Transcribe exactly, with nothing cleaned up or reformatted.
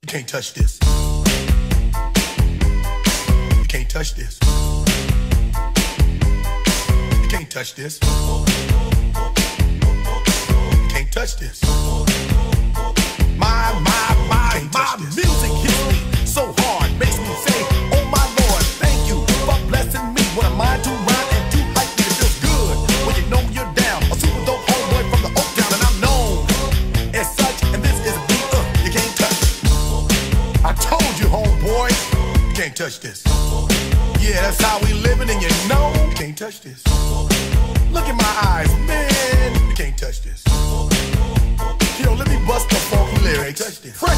You can't touch this. You can't touch this. You can't touch this. You can't touch this. My, my, my, my music hits me so hard, makes me say, oh my Lord, thank you for blessing me. What am I to rhyme and to hype me? It feels good when you know you're down. A super dope homeboy from the Oak Town, and I'm known as such. And this is a beat uh, you can't touch. I told you, homeboy, you can't touch this. Yeah, that's how we living, and you know you can't touch this. Look in my eyes, man, you can't touch this. Yo, let me bust the funky lyrics.